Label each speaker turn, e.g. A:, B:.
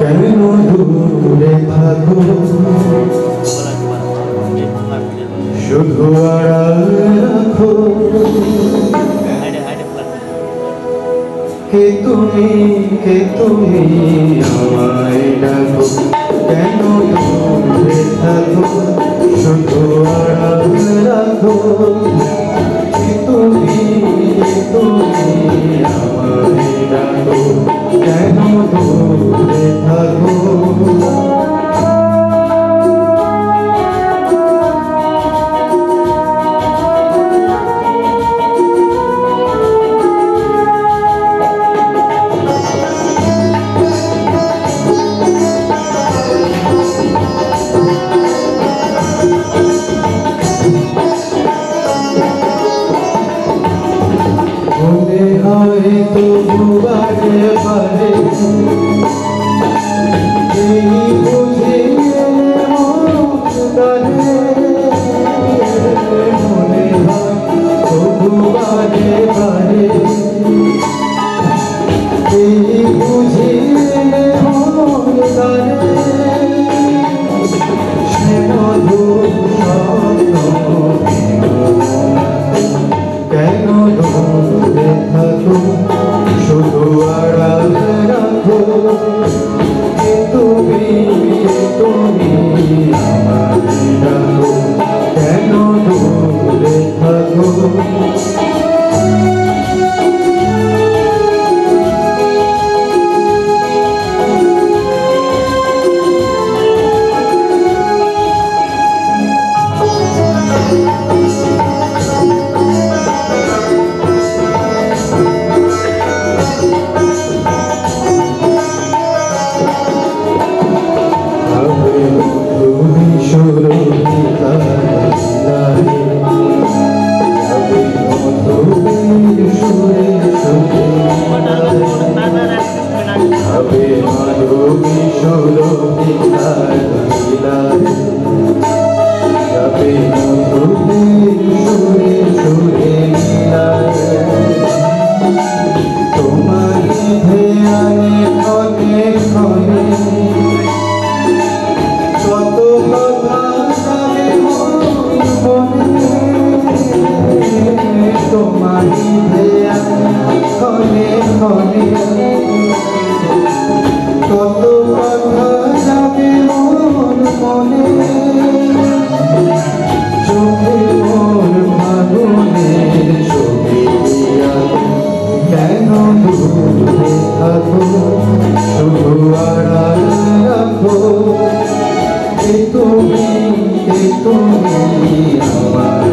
A: কেন দূরে থাকো শুধু আড়াল রাখো কে তুমি আমায় ডাকো কেন দূরে থাকো শুধু আড়াল রাখো কে তুমি আমায় ডাকো কেন দূরে থাকো মনে হয় তবু বারে বারে এই বুঝে মনে হয় তবু বারে বারে এই বুঝে সে মধুর কেন দূরে থাকো শুধু আড়াল রাখো কে তুমি আমায় ডাকো কেন দূরে থাকো কত কথা যাবে মোর মনে চোখে মোর ভাবনের ছবি কেন দূরে থাকো শুধু আড়াল রাখো কে তুমি আমার